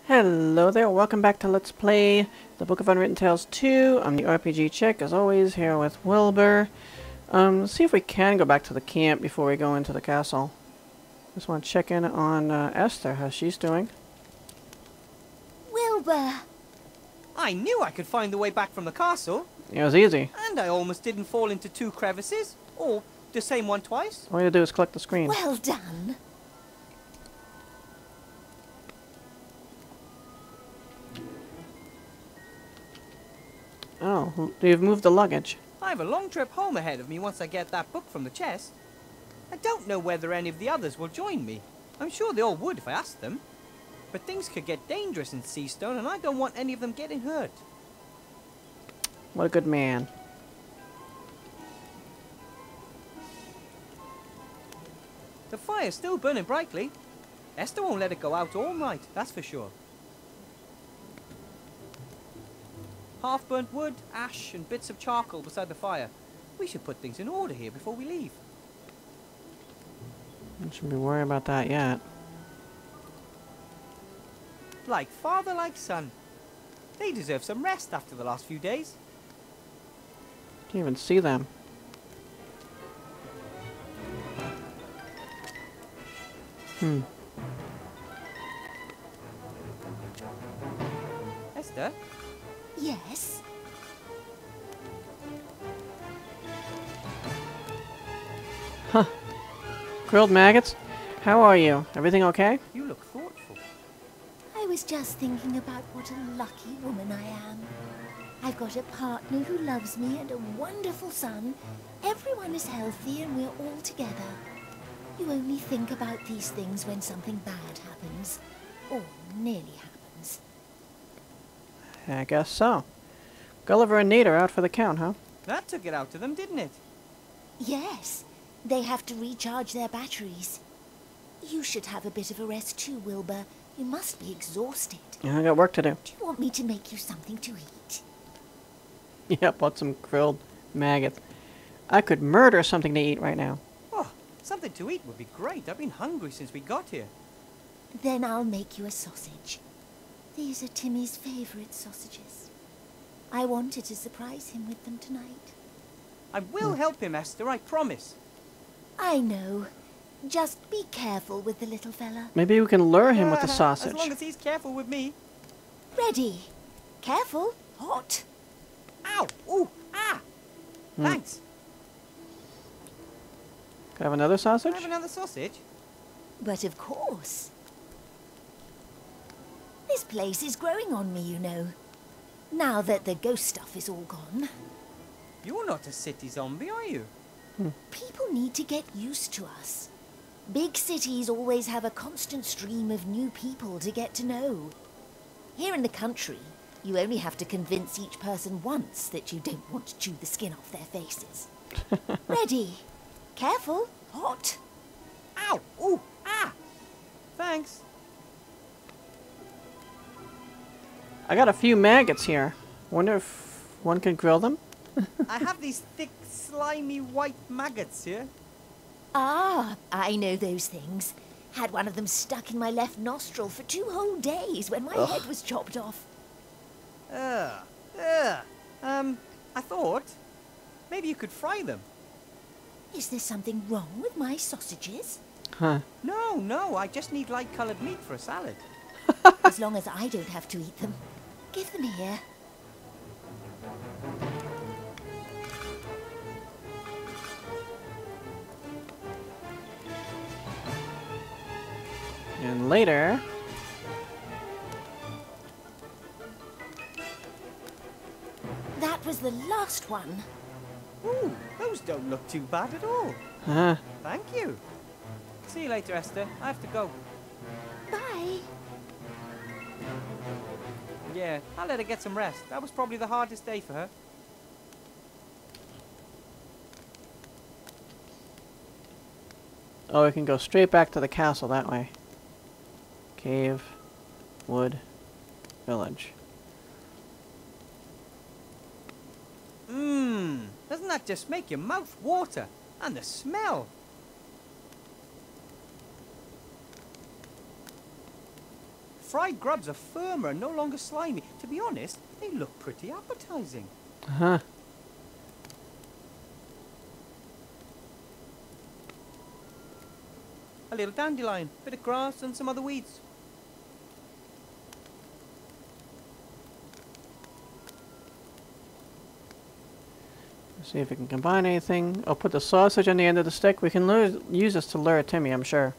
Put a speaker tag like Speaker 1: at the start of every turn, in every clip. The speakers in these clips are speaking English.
Speaker 1: Hello there, welcome back to Let's Play the Book of Unwritten Tales 2. I'm the RPG Chick, as always, here with Wilbur. Let's see if we can go back to the camp before we go into the castle. Just want to check in on Esther, how she's doing.
Speaker 2: Wilbur!
Speaker 3: I knew I could find the way back from the castle.
Speaker 1: It was easy.
Speaker 3: And I almost didn't fall into two crevices. Or the same one twice.
Speaker 1: All you have to do is click the screen.
Speaker 2: Well done.
Speaker 1: Oh, you've moved the luggage.
Speaker 3: I have a long trip home ahead of me once I get that book from the chest. I don't know whether any of the others will join me. I'm sure they all would if I asked them. But things could get dangerous in Seastone, and I don't want any of them getting hurt.
Speaker 1: What a good man.
Speaker 3: The fire's still burning brightly. Esther won't let it go out all night, that's for sure. Half-burnt wood, ash, and bits of charcoal beside the fire. We should put things in order here before we leave.
Speaker 1: I shouldn't be worried about that yet.
Speaker 3: Like father, like son. They deserve some rest after the last few days.
Speaker 1: Can't even see them.
Speaker 3: Esther?
Speaker 2: Yes?
Speaker 1: Huh. Grilled maggots? How are you? Everything okay?
Speaker 3: You look thoughtful.
Speaker 2: I was just thinking about what a lucky woman I am. I've got a partner who loves me and a wonderful son. Everyone is healthy and we're all together. You only think about these things when something bad happens. Or nearly happens.
Speaker 1: I guess so. Gulliver and Nate are out for the count, huh?
Speaker 3: That took it out to them, didn't it?
Speaker 2: Yes. They have to recharge their batteries. You should have a bit of a rest too, Wilbur. You must be exhausted.
Speaker 1: Yeah, I got work to do.
Speaker 2: Do you want me to make you something to eat?
Speaker 1: Yep, want some grilled maggots. I could murder something to eat right now.
Speaker 3: Oh, something to eat would be great. I've been hungry since we got here.
Speaker 2: Then I'll make you a sausage. These are Timmy's favorite sausages. I wanted to surprise him with them tonight.
Speaker 3: I will help him, Esther, I promise.
Speaker 2: I know. Just be careful with the little fella.
Speaker 1: Maybe we can lure him with the sausage.
Speaker 3: As long as he's careful with me.
Speaker 2: Ready. Careful. Hot.
Speaker 3: Ow! Ooh! Ah! Thanks.
Speaker 1: Can I have another sausage?
Speaker 3: Can I have another sausage?
Speaker 2: But of course. This place is growing on me, you know. Now that the ghost stuff is all gone.
Speaker 3: You're not a city zombie, are you?
Speaker 2: People need to get used to us. Big cities always have a constant stream of new people to get to know. Here in the country, you only have to convince each person once that you don't want to chew the skin off their faces. Ready. Careful. Hot.
Speaker 3: Ow! Ooh! Ah! Thanks.
Speaker 1: I got a few maggots here. Wonder if one can grill them?
Speaker 3: I have these thick, slimy white maggots here.
Speaker 2: Ah, I know those things. Had one of them stuck in my left nostril for 2 whole days when my head was chopped off.
Speaker 3: I thought maybe you could fry them.
Speaker 2: Is there something wrong with my sausages?
Speaker 1: Huh.
Speaker 3: No, I just need light-colored meat for a salad.
Speaker 2: As long as I don't have to eat them. Give them here.
Speaker 1: And later...
Speaker 2: That was the last one.
Speaker 3: Ooh, those don't look too bad at all.
Speaker 1: Huh.
Speaker 3: Thank you. See you later, Esther. I have to go.
Speaker 2: Bye.
Speaker 3: Yeah, I'll let her get some rest. That was probably the hardest day for her.
Speaker 1: Oh, we can go straight back to the castle that way. Cave, wood, village.
Speaker 3: Doesn't that just make your mouth water? And the smell. fried grubs are firmer and no longer slimy. To be honest, they look pretty appetizing.
Speaker 1: Uh-huh.
Speaker 3: A little dandelion, bit of grass and some other weeds.
Speaker 1: See if we can combine anything. I'll put the sausage on the end of the stick. We can use this to lure Timmy, I'm sure.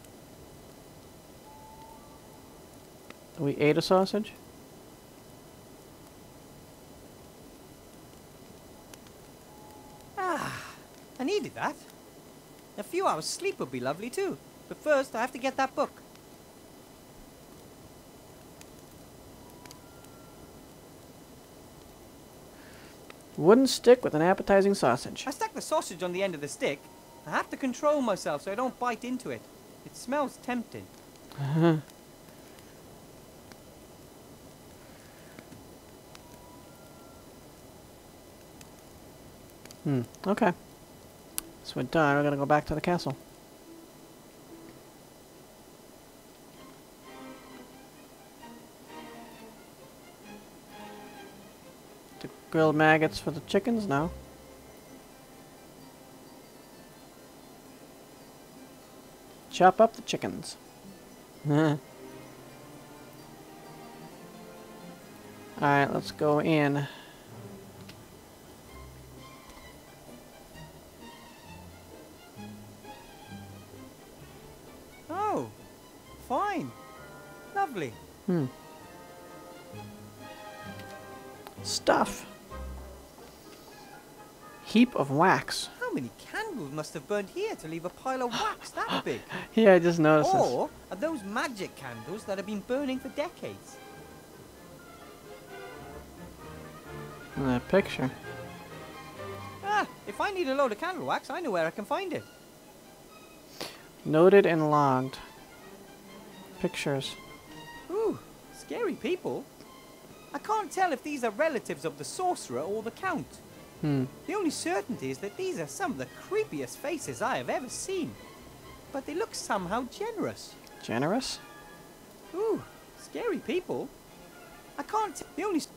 Speaker 1: We ate a sausage?
Speaker 3: Ah, I needed that. A few hours sleep would be lovely too. But first, I have to get that book.
Speaker 1: Wooden stick with an appetizing sausage.
Speaker 3: I stuck the sausage on the end of the stick. I have to control myself so I don't bite into it. It smells tempting.
Speaker 1: Okay. So we're done. We're gonna go back to the castle. The grilled maggots for the chickens now. Chop up the chickens. Alright, let's go in.
Speaker 3: Oh, fine. Lovely.
Speaker 1: Stuff. Heap of wax.
Speaker 3: How many candles must have burned here to leave a pile of wax that big?
Speaker 1: Yeah, I just noticed this.
Speaker 3: Or are those magic candles that have been burning for decades?
Speaker 1: That picture.
Speaker 3: Ah, if I need a load of candle wax, I know where I can find it.
Speaker 1: Noted and logged. Pictures.
Speaker 3: Ooh, scary people. I can't tell if these are relatives of the sorcerer or the count. The only certainty is that these are some of the creepiest faces I have ever seen. But they look somehow generous.
Speaker 1: Generous?
Speaker 3: Ooh, scary people. I can't tell. The only...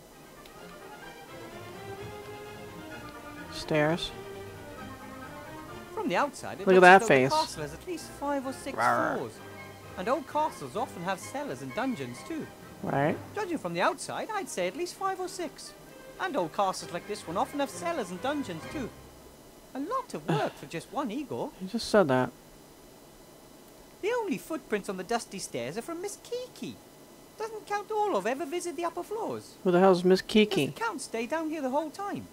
Speaker 1: Stairs.
Speaker 3: From the outside, it
Speaker 1: Look at
Speaker 3: looks
Speaker 1: that
Speaker 3: as though
Speaker 1: face.
Speaker 3: the castle has at least 5 or 6
Speaker 1: Rawr.
Speaker 3: floors. And old castles often have cellars and dungeons too.
Speaker 1: Right.
Speaker 3: Judging from the outside, I'd say at least 5 or 6. And old castles like this one often have cellars and dungeons too. A lot of work for just one Igor.
Speaker 1: You just said that.
Speaker 3: The only footprints on the dusty stairs are from Miss Kiki. Doesn't Count Orlov ever visit the upper floors?
Speaker 1: Who the hell's Miss
Speaker 3: Does
Speaker 1: Kiki?
Speaker 3: the Count stay down here the whole time?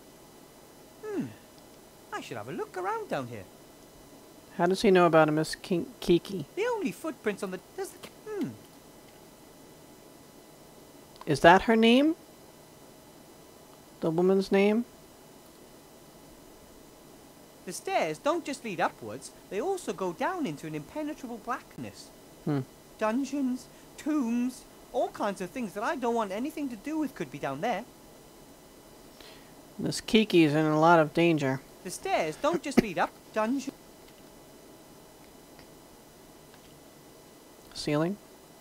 Speaker 3: I should have a look around down here.
Speaker 1: How does he know about a Miss Kiki?
Speaker 3: The only footprints on the... Does the...
Speaker 1: Is that her name? The woman's name?
Speaker 3: The stairs don't just lead upwards, they also go down into an impenetrable blackness. Dungeons, tombs, all kinds of things that I don't want anything to do with could be down there.
Speaker 1: Miss Kiki's in a lot of danger.
Speaker 3: The stairs don't just lead up, dungeon...
Speaker 1: Ceiling?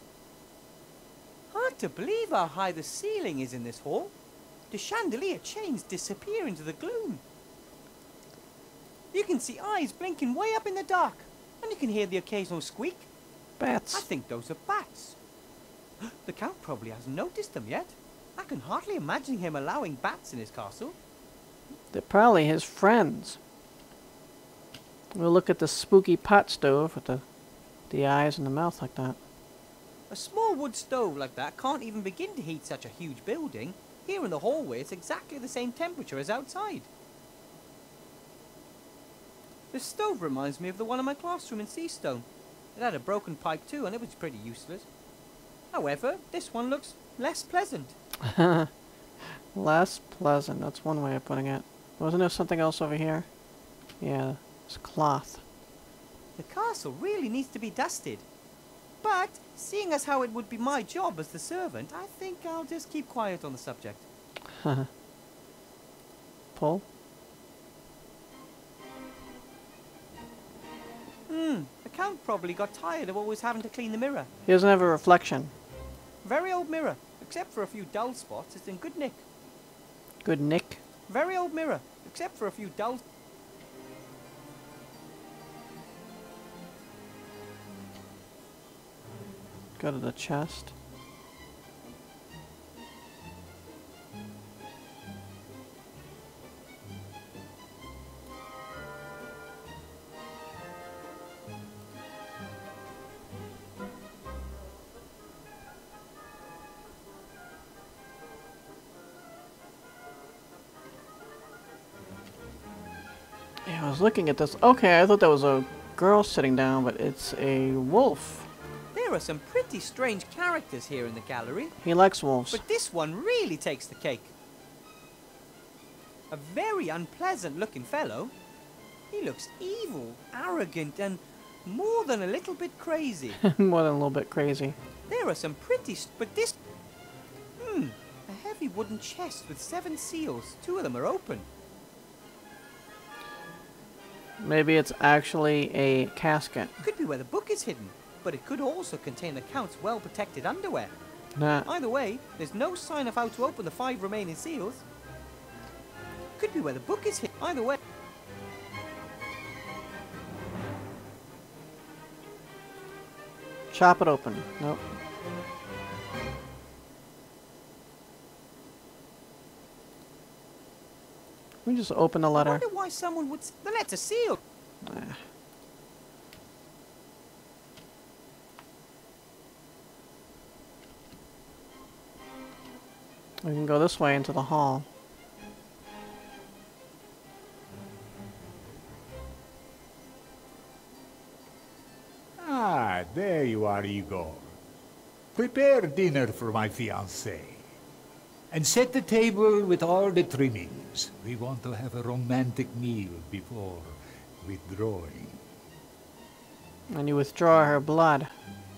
Speaker 3: Hard to believe how high the ceiling is in this hall. The chandelier chains disappear into the gloom. You can see eyes blinking way up in the dark, and you can hear the occasional squeak. I
Speaker 1: Bats.
Speaker 3: think those are bats. The Count probably hasn't noticed them yet. I can hardly imagine him allowing bats in his castle.
Speaker 1: They're probably his friends. We'll look at the spooky pot stove with the eyes and the mouth like that.
Speaker 3: A small wood stove like that can't even begin to heat such a huge building. Here in the hallway, it's exactly the same temperature as outside. This stove reminds me of the one in my classroom in Seastone. It had a broken pipe too, and it was pretty useless. However, this one looks less pleasant.
Speaker 1: Less pleasant, that's one way of putting it. Wasn't there something else over here? Yeah, it's cloth.
Speaker 3: The castle really needs to be dusted. But, seeing as how it would be my job as the servant, I think I'll just keep quiet on the subject.
Speaker 1: Pull?
Speaker 3: The Count probably got tired of always having to clean the mirror.
Speaker 1: He doesn't have a reflection.
Speaker 3: Very old mirror. Except for a few dull spots, it's in good nick.
Speaker 1: Good nick.
Speaker 3: Very old mirror. Except for a few dull...
Speaker 1: Go to the chest. Yeah, I was looking at this. Okay, I thought that was a girl sitting down, but it's a wolf.
Speaker 3: There are some pretty strange characters here in the gallery.
Speaker 1: He likes wolves.
Speaker 3: But this one really takes the cake. A very unpleasant looking fellow. He looks evil, arrogant, and more than a little bit crazy.
Speaker 1: More than a little bit crazy.
Speaker 3: There are some pretty... but this... a heavy wooden chest with 7 seals. 2 of them are open.
Speaker 1: Maybe it's actually a casket.
Speaker 3: Could be where the book is hidden, but it could also contain the Count's well-protected underwear.
Speaker 1: Nah.
Speaker 3: Either way, there's no sign of how to open the 5 remaining seals. Could be where the book is hidden. Either way...
Speaker 1: Chop it open. Nope. We just open the
Speaker 3: I
Speaker 1: letter.
Speaker 3: wonder why someone would... The letter's sealed.
Speaker 1: We can go this way into the hall.
Speaker 4: Ah, there you are, Igor. Prepare dinner for my fiancée. And set the table with all the trimmings. We want to have a romantic meal before withdrawing.
Speaker 1: And you withdraw her blood.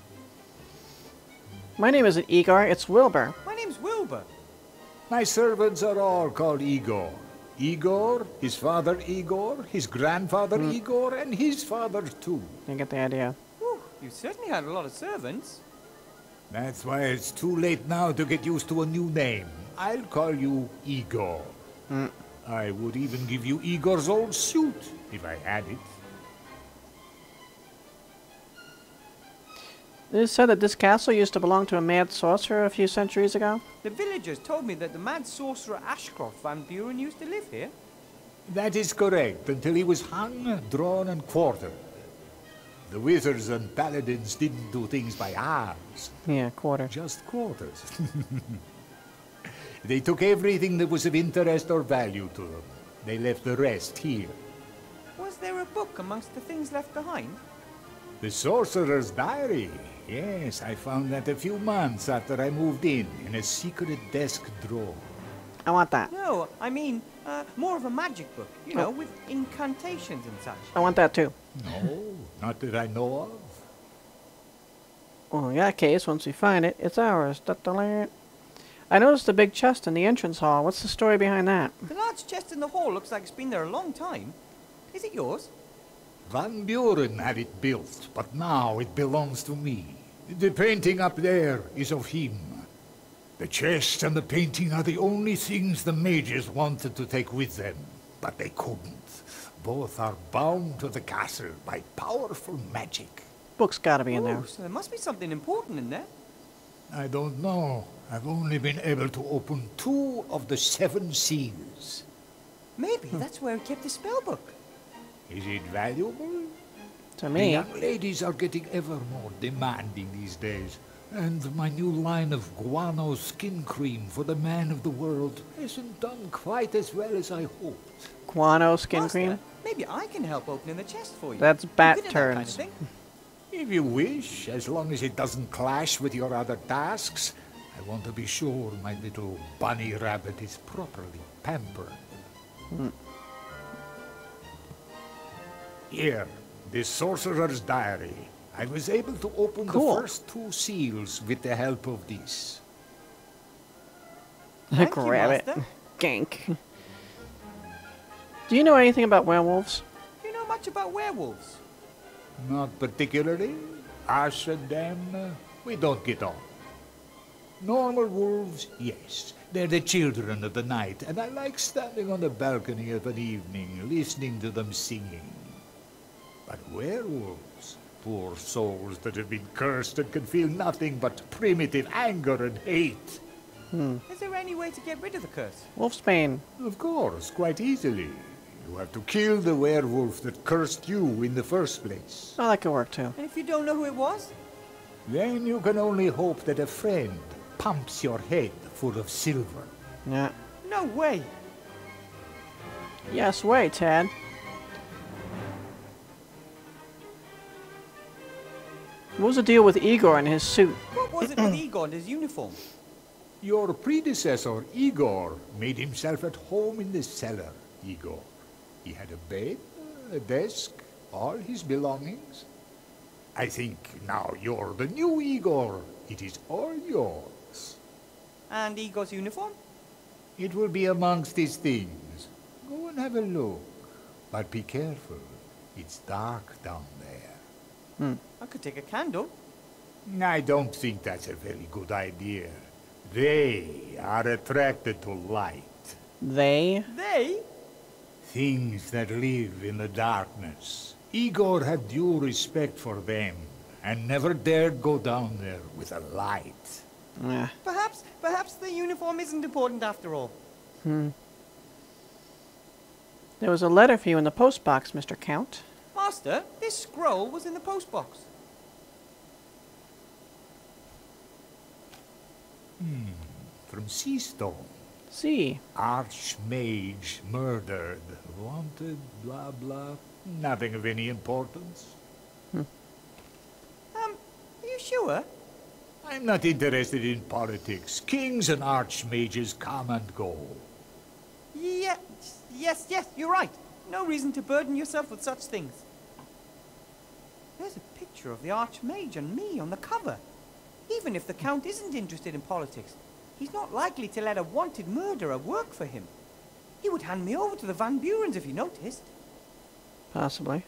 Speaker 1: My name isn't Igor, it's Wilbur.
Speaker 3: My name's Wilbur.
Speaker 4: My servants are all called Igor. Igor, his father Igor, his grandfather Igor, and his father too.
Speaker 1: You get the idea.
Speaker 3: Whew, you certainly had a lot of servants.
Speaker 4: That's why it's too late now to get used to a new name. I'll call you Igor. I would even give you Igor's old suit, if I had it.
Speaker 1: It is said that this castle used to belong to a mad sorcerer a few centuries ago.
Speaker 3: The villagers told me that the mad sorcerer Ashcroft Van Buren used to live here.
Speaker 4: That is correct, until he was hung, drawn, and quartered. The wizards and paladins didn't do things by halves.
Speaker 1: Yeah, quarter.
Speaker 4: Just quarters. They took everything that was of interest or value to them. They left the rest here.
Speaker 3: Was there a book amongst the things left behind?
Speaker 4: The Sorcerer's Diary. Yes, I found that a few months after I moved in a secret desk drawer.
Speaker 1: I want that.
Speaker 3: No, I mean, more of a magic book, you know, with incantations and such.
Speaker 1: I want that too.
Speaker 4: No, not that I know of.
Speaker 1: Well, in that case, once we find it, it's ours. I noticed a big chest in the entrance hall. What's the story behind that?
Speaker 3: The large chest in the hall looks like it's been there a long time. Is it yours?
Speaker 4: Van Buren had it built, but now it belongs to me. The painting up there is of him. The chest and the painting are the only things the mages wanted to take with them, but they couldn't. Both are bound to the castle by powerful magic.
Speaker 1: Book's gotta be in there.
Speaker 3: So there must be something important in there.
Speaker 4: I don't know. I've only been able to open 2 of the 7 seals.
Speaker 3: Maybe that's where he kept his spell book.
Speaker 4: Is it valuable?
Speaker 1: To
Speaker 4: The
Speaker 1: me.
Speaker 4: young ladies are getting ever more demanding these days. And my new line of guano skin cream for the man of the world hasn't done quite as well as I hoped.
Speaker 1: Guano skin
Speaker 3: Master,
Speaker 1: cream?
Speaker 3: maybe I can help opening the chest for you.
Speaker 1: That's
Speaker 3: I'm
Speaker 1: bat
Speaker 3: good at that kind of
Speaker 1: turns.
Speaker 3: thing.
Speaker 4: If you wish, as long as it doesn't clash with your other tasks. I want to be sure my little bunny rabbit is properly pampered. Here, the Sorcerer's Diary. I was able to open
Speaker 1: Cool.
Speaker 4: the first 2 seals with the help of this.
Speaker 3: Thank you,
Speaker 1: Grab it.
Speaker 3: Master.
Speaker 1: Gank. Do you know anything about werewolves?
Speaker 3: Do you know much about werewolves?
Speaker 4: Not particularly. Us and them, we don't get on. Normal wolves, yes. They're the children of the night, and I like standing on the balcony of an evening, listening to them singing. But werewolves, poor souls that have been cursed and can feel nothing but primitive anger and hate.
Speaker 3: Is there any way to get rid of the curse?
Speaker 1: Wolfsbane.
Speaker 4: Of course, quite easily. You have to kill the werewolf that cursed you in the first place.
Speaker 1: Oh, that could work too.
Speaker 3: And if you don't know who it was?
Speaker 4: Then you can only hope that a friend pumps your head full of silver.
Speaker 1: Yeah.
Speaker 3: No way.
Speaker 1: Yes, way, Tad. What was the deal with Igor and his suit?
Speaker 3: What was it with Igor and his uniform?
Speaker 4: Your predecessor, Igor, made himself at home in the cellar, Igor. He had a bed, a desk, all his belongings. I think now you're the new Igor. It is all yours.
Speaker 3: And Igor's uniform?
Speaker 4: It will be amongst his things. Go and have a look. But be careful. It's dark down there.
Speaker 3: I could take a candle.
Speaker 4: I don't think that's a very good idea. They are attracted to light.
Speaker 1: They?
Speaker 3: They?
Speaker 4: Things that live in the darkness. Igor had due respect for them, and never dared go down there with a light.
Speaker 1: Yeah.
Speaker 3: Perhaps the uniform isn't important after all.
Speaker 1: There was a letter for you in the post box, Mr. Count.
Speaker 3: Master, this scroll was in the post box.
Speaker 4: From Seastone.
Speaker 1: See.
Speaker 4: Archmage murdered. Wanted, blah, blah. Nothing of any importance.
Speaker 3: Are you sure?
Speaker 4: I'm not interested in politics. Kings and archmages come and go.
Speaker 3: Yes, you're right. No reason to burden yourself with such things. There's a picture of the Archmage and me on the cover. Even if the Count isn't interested in politics, he's not likely to let a wanted murderer work for him. He would hand me over to the Van Burens if he noticed.
Speaker 1: Possibly.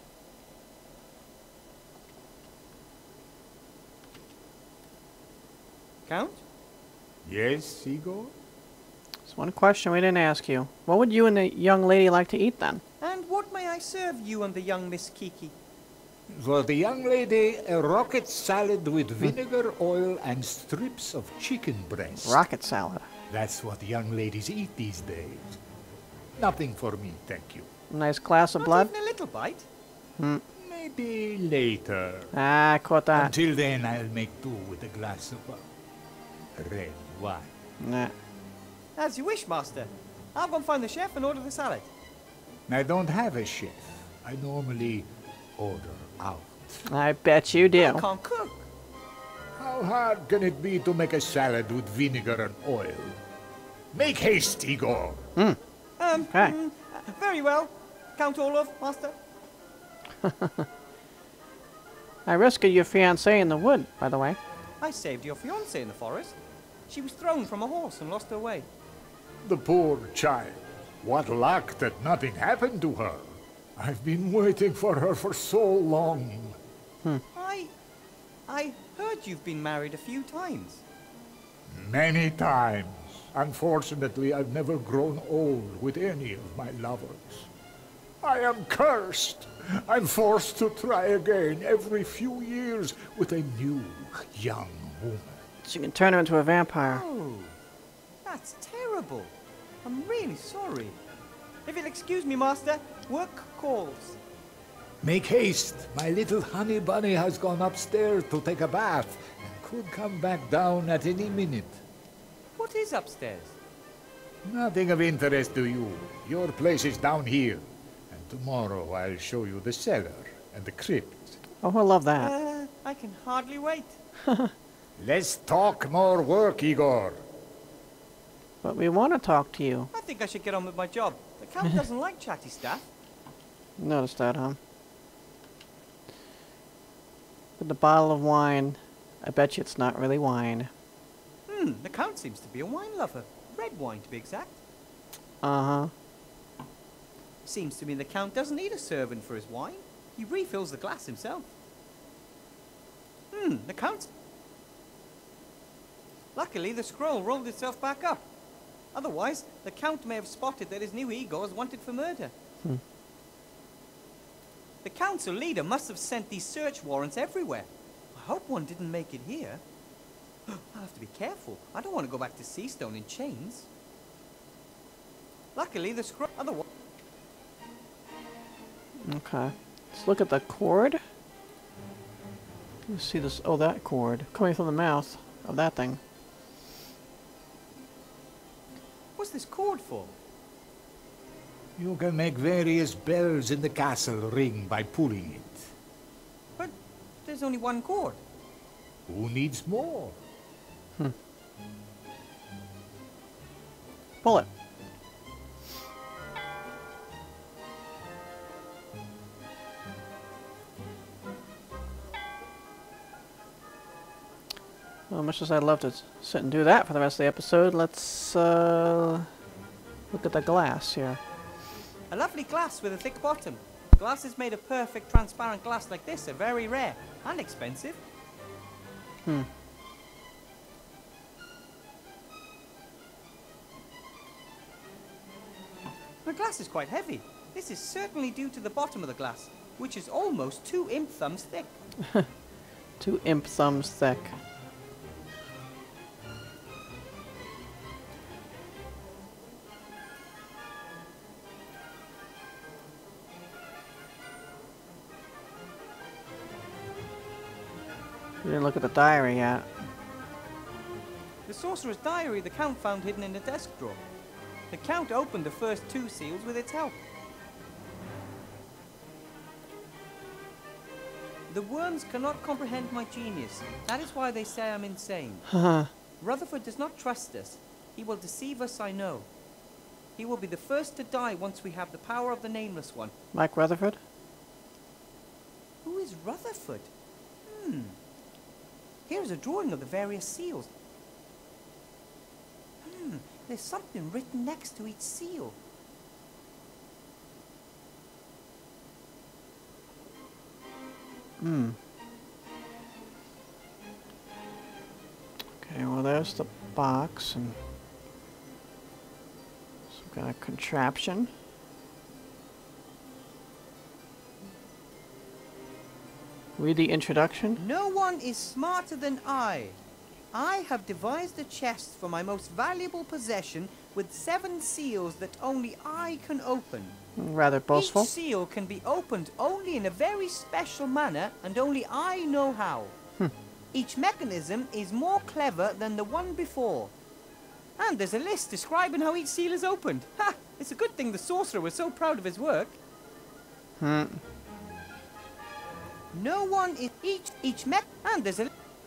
Speaker 3: Count?
Speaker 4: Yes, Igor?
Speaker 1: There's one question we didn't ask you. What would you and the young lady like to eat then?
Speaker 3: And what may I serve you and the young Miss Kiki?
Speaker 4: For the young lady, a rocket salad with vinegar, oil, and strips of chicken breast.
Speaker 1: Rocket salad.
Speaker 4: That's what young ladies eat these days. Nothing for me, thank you.
Speaker 1: Nice glass of
Speaker 3: Not
Speaker 1: blood.
Speaker 3: even a little bite?
Speaker 4: Maybe later.
Speaker 1: Ah, caught that.
Speaker 4: Until then, I'll make do with a glass of red wine.
Speaker 1: Nah.
Speaker 3: As you wish, Master. I'll go and find the chef and order the salad.
Speaker 4: I don't have a chef. I normally order out.
Speaker 1: I bet you
Speaker 3: I
Speaker 1: do.
Speaker 3: can't cook.
Speaker 4: How hard can it be to make a salad with vinegar and oil? Make haste, Igor.
Speaker 1: Okay.
Speaker 3: Very well. Count Orlov, Master.
Speaker 1: I rescued your fiancée in the wood, by the way.
Speaker 3: I saved your fiancée in the forest. She was thrown from a horse and lost her way.
Speaker 4: The poor child. What luck that nothing happened to her. I've been waiting for her for so long.
Speaker 3: I heard you've been married a few times.
Speaker 4: Many times. Unfortunately, I've never grown old with any of my lovers. I am cursed. I'm forced to try again every few years with a new, young woman.
Speaker 1: So you can turn her into a vampire.
Speaker 3: Oh, that's terrible. I'm really sorry. If you'll excuse me, Master, work calls.
Speaker 4: Make haste. My little honey bunny has gone upstairs to take a bath and could come back down at any minute.
Speaker 3: What is upstairs?
Speaker 4: Nothing of interest to you. Your place is down here. And tomorrow I'll show you the cellar and the crypt.
Speaker 1: Oh, I love that.
Speaker 3: I can hardly wait.
Speaker 4: Let's talk more work, Igor.
Speaker 1: But we want to talk to you.
Speaker 3: I think I should get on with my job. The Count doesn't like chatty staff.
Speaker 1: Noticed that, huh? With the bottle of wine, I bet you it's not really wine.
Speaker 3: The Count seems to be a wine lover. Red wine, to be exact.
Speaker 1: Uh-huh.
Speaker 3: Seems to me the Count doesn't need a servant for his wine. He refills the glass himself. The Count... Luckily, the scroll rolled itself back up. Otherwise, the Count may have spotted that his new ego is wanted for murder. The council leader must have sent these search warrants everywhere. I hope one didn't make it here. I'll have to be careful. I don't want to go back to Seastone in chains. Luckily, the scroll... Otherwise...
Speaker 1: Okay. Let's look at the cord. Let's see this. Oh, that cord. Coming from the mouth of that thing.
Speaker 3: What's this cord for?
Speaker 4: You can make various bells in the castle ring by pulling it.
Speaker 3: But there's only one cord.
Speaker 4: Who needs more?
Speaker 1: Pull it. Well, much as I'd love to sit and do that for the rest of the episode, let's look at the glass here.
Speaker 3: A lovely glass with a thick bottom. Glasses made of perfect transparent glass like this are very rare and expensive. The glass is quite heavy. This is certainly due to the bottom of the glass, which is almost 2 imp thumbs thick.
Speaker 1: 2 imp thumbs thick. We didn't look at the diary yet.
Speaker 3: The sorcerer's diary the Count found hidden in a desk drawer. The Count opened the first 2 seals with its help. The worms cannot comprehend my genius. That is why they say I'm insane. Rutherford does not trust us. He will deceive us, I know. He will be the first to die once we have the power of the Nameless One.
Speaker 1: Mike Rutherford?
Speaker 3: Who is Rutherford? Here is a drawing of the various seals. There's something written next to each seal.
Speaker 1: Okay, well there's the box and some kind of contraption. Read the introduction.
Speaker 3: No one is smarter than I. I have devised a chest for my most valuable possession with 7 seals that only I can open.
Speaker 1: Rather boastful.
Speaker 3: Each seal can be opened only in a very special manner, and only I know how. Each mechanism is more clever than the one before. And there's a list describing how each seal is opened. Ha! It's a good thing the sorcerer was so proud of his work. No one is and there's a...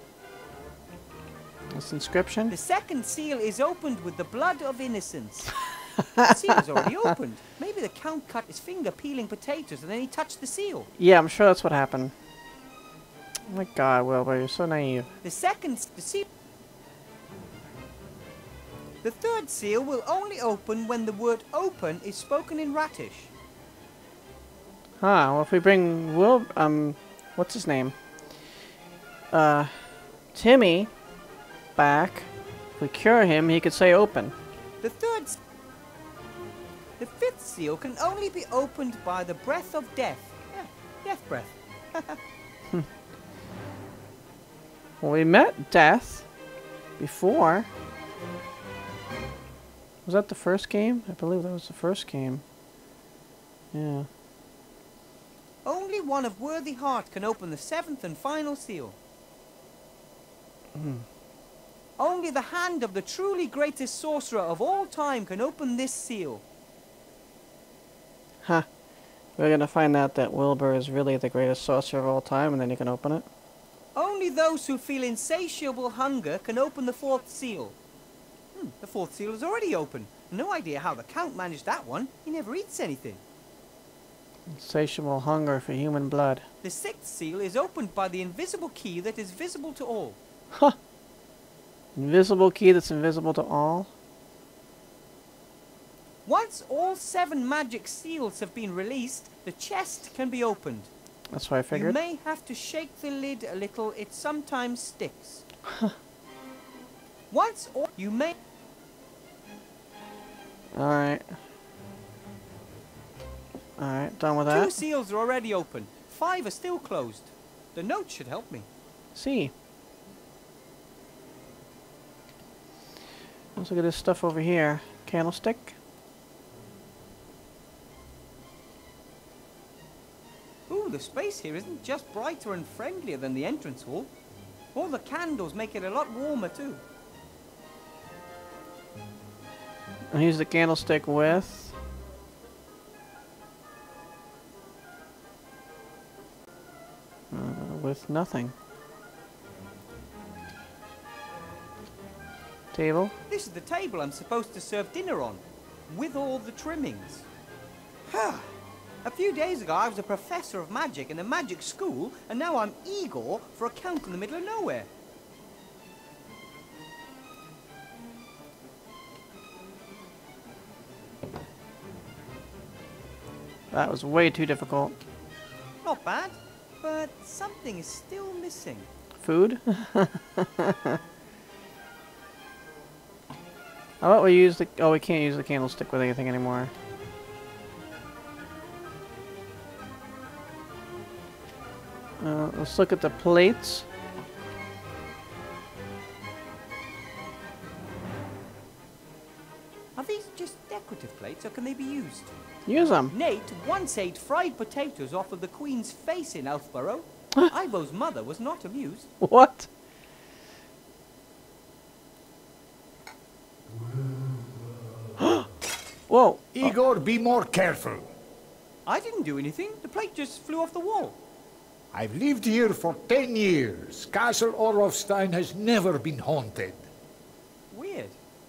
Speaker 1: This inscription.
Speaker 3: The second seal is opened with the blood of innocence. The seal is already opened. Maybe the Count cut his finger peeling potatoes and then he touched the seal.
Speaker 1: Yeah, I'm sure that's what happened. Oh my God, Wilbur, you're so naive.
Speaker 3: The third seal will only open when the word open is spoken in Rattish.
Speaker 1: Well if we bring what's his name? Timmy back. If we cure him, he could say open.
Speaker 3: The fifth seal can only be opened by the breath of death. Yeah, death breath.
Speaker 1: Well, we met Death before. Was that the first game? I believe that was the first game. Yeah.
Speaker 3: Only one of worthy heart can open the 7th and final seal. Only the hand of the truly greatest sorcerer of all time can open this seal.
Speaker 1: We're gonna find out that Wilbur is really the greatest sorcerer of all time, and then you can open it.
Speaker 3: Only those who feel insatiable hunger can open the 4th seal. The 4th seal is already open. No idea how the Count managed that one. He never eats anything.
Speaker 1: Insatiable hunger for human blood.
Speaker 3: The 6th seal is opened by the invisible key that is visible to all.
Speaker 1: Invisible key that's invisible to all?
Speaker 3: Once all 7 magic seals have been released, the chest can be opened.
Speaker 1: That's what I figured.
Speaker 3: You may have to shake the lid a little. It sometimes sticks. Once or you may...
Speaker 1: Alright. Alright, done with that.
Speaker 3: 2 seals are already open. 5 are still closed. The note should help me.
Speaker 1: See. Let's look at this stuff over here. Candlestick.
Speaker 3: Ooh, the space here isn't just brighter and friendlier than the entrance hall. All the candles make it a lot warmer too.
Speaker 1: And here's the candlestick with... with nothing. Table.
Speaker 3: This is the table I'm supposed to serve dinner on, with all the trimmings. A few days ago I was a professor of magic in a magic school, and now I'm Igor for a count in the middle of nowhere.
Speaker 1: That was way too difficult.
Speaker 3: Not bad, but something is still missing.
Speaker 1: Food? How about we use the... oh, we can't use the candlestick with anything anymore. Let's look at the plates.
Speaker 3: Are these just decorative plates, or can they be used?
Speaker 1: Use them.
Speaker 3: Nate once ate fried potatoes off of the Queen's face in Elfborough. Ivo's mother was not amused.
Speaker 1: What? Whoa.
Speaker 4: Igor, be more careful.
Speaker 3: I didn't do anything. The plate just flew off the wall.
Speaker 4: I've lived here for 10 years. Castle Orlovstein has never been haunted.
Speaker 3: Weird.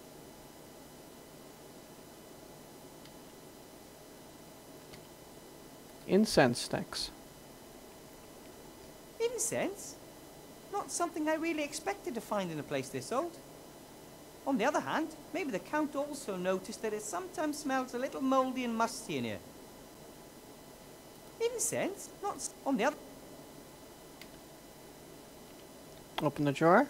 Speaker 1: Incense sticks.
Speaker 3: Incense? Not something I really expected to find in a place this old. On the other hand, maybe the Count also noticed that it sometimes smells a little mouldy and musty in here. Incense? Not on the other...
Speaker 1: Open the drawer.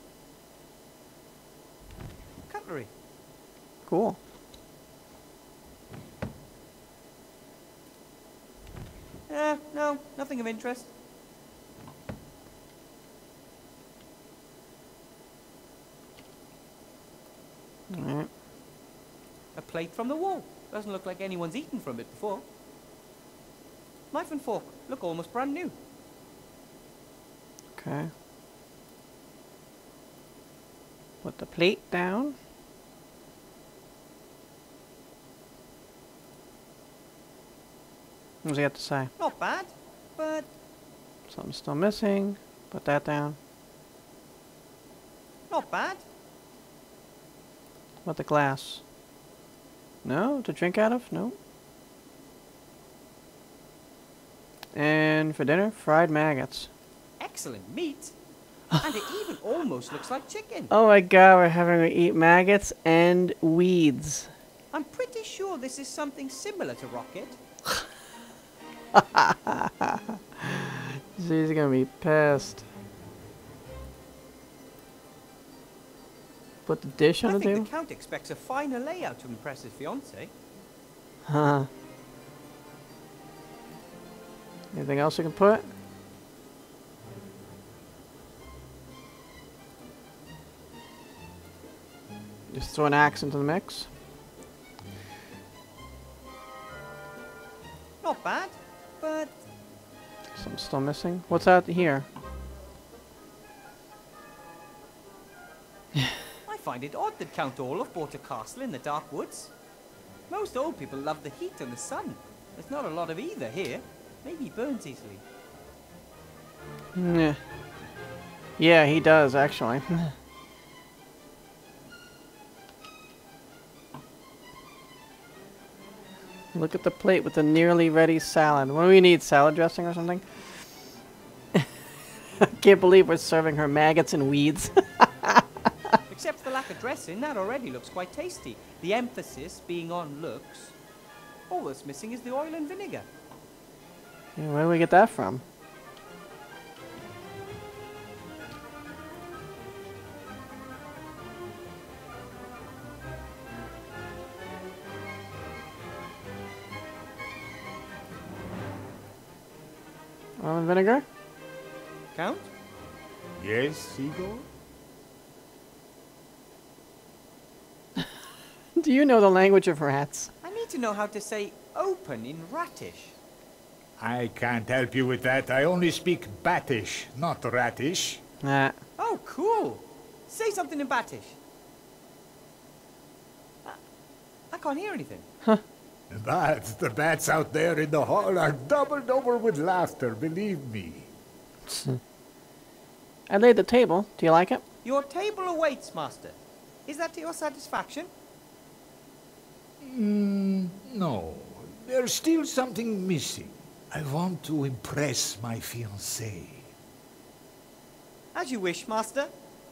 Speaker 3: Cutlery.
Speaker 1: Cool.
Speaker 3: No, nothing of interest.
Speaker 1: Alright.
Speaker 3: A plate from the wall. Doesn't look like anyone's eaten from it before. Knife and fork. Look almost brand new.
Speaker 1: Okay. Put the plate down. What does he have to say?
Speaker 3: Not bad, but...
Speaker 1: Something's still missing. Put that down.
Speaker 3: Not bad.
Speaker 1: What the glass? No? To drink out of? No. And for dinner, fried maggots.
Speaker 3: Excellent meat. And it even almost looks like chicken.
Speaker 1: Oh my god, we're having to eat maggots and weeds.
Speaker 3: I'm pretty sure this is something similar to Rocket.
Speaker 1: She's gonna be pissed. Put the dish on
Speaker 3: I
Speaker 1: the
Speaker 3: think
Speaker 1: table?
Speaker 3: the Count expects a finer layout to impress his fiancée.
Speaker 1: Huh. Anything else we can put? Just throw an axe into the mix.
Speaker 3: Not bad, but...
Speaker 1: Something's still missing. What's out here?
Speaker 3: I find it odd that Count Orlov bought a castle in the dark woods. Most old people love the heat and the sun. There's not a lot of either here. Maybe he burns easily.
Speaker 1: Nah. Yeah, he does, actually. Look at the plate with the nearly ready salad. What do we need? Salad dressing or something? I can't believe we're serving her maggots and weeds.
Speaker 3: Except for the lack of dressing, that already looks quite tasty. The emphasis being on looks. All that's missing is the oil and vinegar.
Speaker 1: Yeah, where do we get that from? Oil and vinegar?
Speaker 3: Count?
Speaker 4: Yes, Igor?
Speaker 1: Do you know the language of rats?
Speaker 3: I need to know how to say open in Ratish.
Speaker 4: I can't help you with that. I only speak Batish, not Ratish.
Speaker 1: Nah.
Speaker 3: Oh, cool. Say something in Batish. I can't hear anything.
Speaker 4: But the bats out there in the hall are doubled over with laughter, believe me.
Speaker 1: I laid the table. Do you like it?
Speaker 3: Your table awaits, Master. Is that to your satisfaction?
Speaker 4: No. There's still something missing. I want to impress my fiancée.
Speaker 3: As you wish, Master.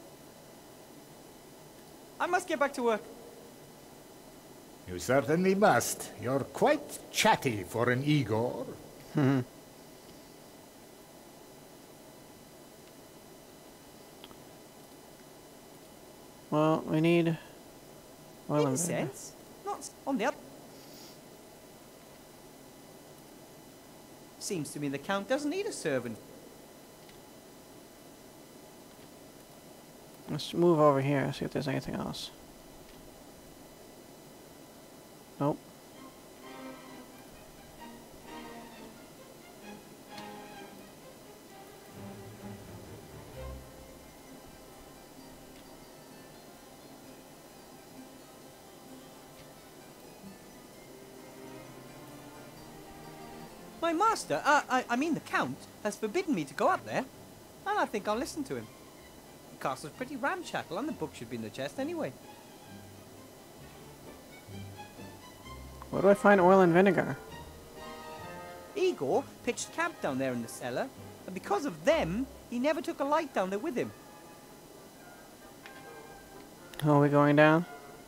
Speaker 3: I must get back to work.
Speaker 4: You certainly must. You're quite chatty for an Igor.
Speaker 1: Well, we need oil and vinegar.
Speaker 3: Incense? Not on the other. Seems to me the Count doesn't need a servant.
Speaker 1: Let's move over here, see if there's anything else. Nope.
Speaker 3: My master, I mean the Count, has forbidden me to go up there. And I think I'll listen to him. The castle's pretty ramshackle and the book should be in the chest anyway.
Speaker 1: Where do I find oil and vinegar?
Speaker 3: Igor pitched camp down there in the cellar, and because of them, he never took a light down there with him.
Speaker 1: Oh, are we going down?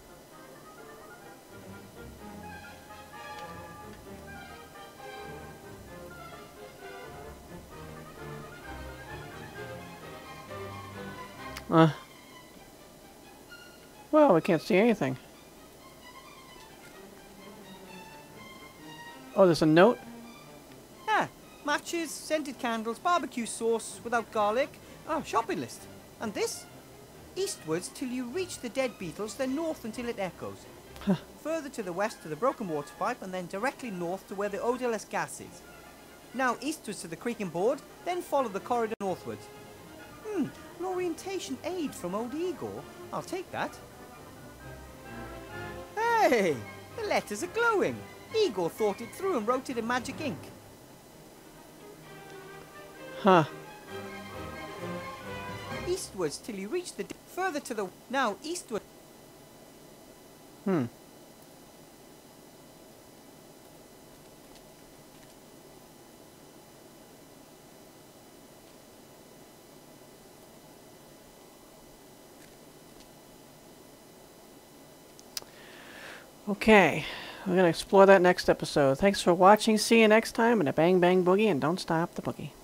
Speaker 1: Well, we can't see anything. Oh, there's a note?
Speaker 3: Ah, matches, scented candles, barbecue sauce without garlic. Oh, shopping list. And this? Eastwards till you reach the dead beetles, then north until it echoes. Further to the west to the broken water pipe, and then directly north to where the odorless gas is. Now eastwards to the creaking board, then follow the corridor northwards. An orientation aid from old Igor. I'll take that. Hey, the letters are glowing. Igor thought it through and wrote it in magic ink.
Speaker 1: Huh.
Speaker 3: Eastwards till you reach the... Further to the... Now eastward...
Speaker 1: Okay. We're going to explore that next episode. Thanks for watching. See you next time. And a bang bang boogie. And don't stop the boogie.